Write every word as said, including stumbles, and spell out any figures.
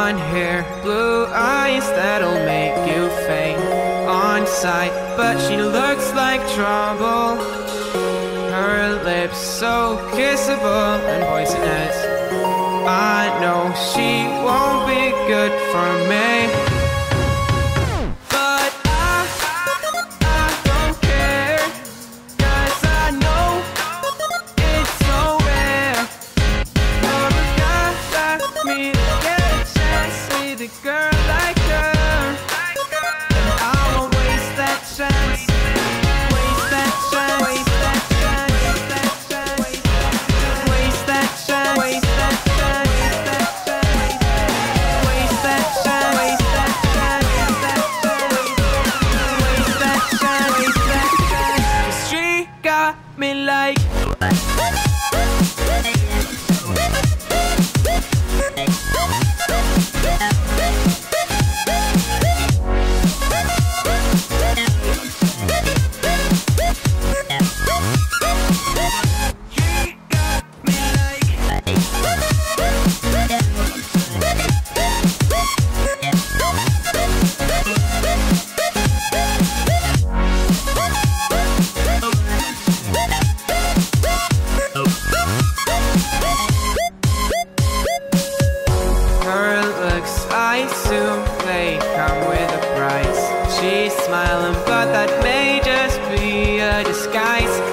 blonde hair, blue eyes that'll make you faint on sight. But she looks like trouble, her lips so kissable and poisonous. I know she won't be good for me, but I, I don't care, 'cause I know it's so rare for a guy like me to get a chance with a girl like her. And I won't waste that chance, waste that chance, waste that chance, waste that chance, waste that chance, waste that chance, waste that chance, waste that chance, waste that chance, waste that chance. 'Cause she got me like. Her looks, I assume they come with a price. She's smiling, but that may just be a disguise.